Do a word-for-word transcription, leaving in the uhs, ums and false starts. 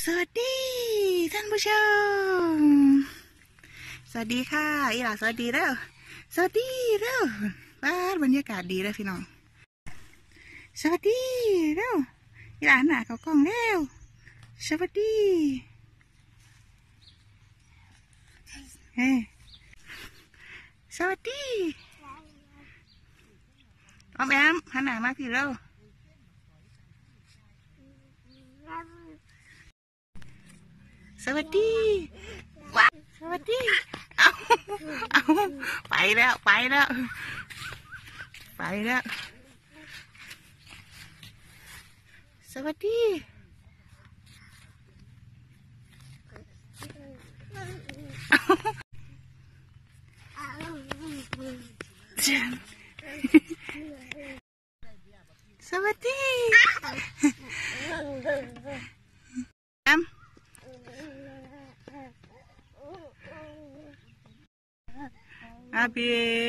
สวัสดีท่านผู้ชมสวัสดีค่ะอีหล่าสวัสดีแล้วสวัสดีแล้วบ้านบรรยากาศดีแล้วพี่น้องสวัสดีแล้วอีหล่าหน้าเขากล้องแล้วสวัสดีเฮ้สวัสดีออมแอมหันหน้ามาพี่เราสวัสดีว้าสวัสดีเอาเอาไปแล้วไปแล้วไปแล้วสวัสดีสวัสดีแอมอาเบี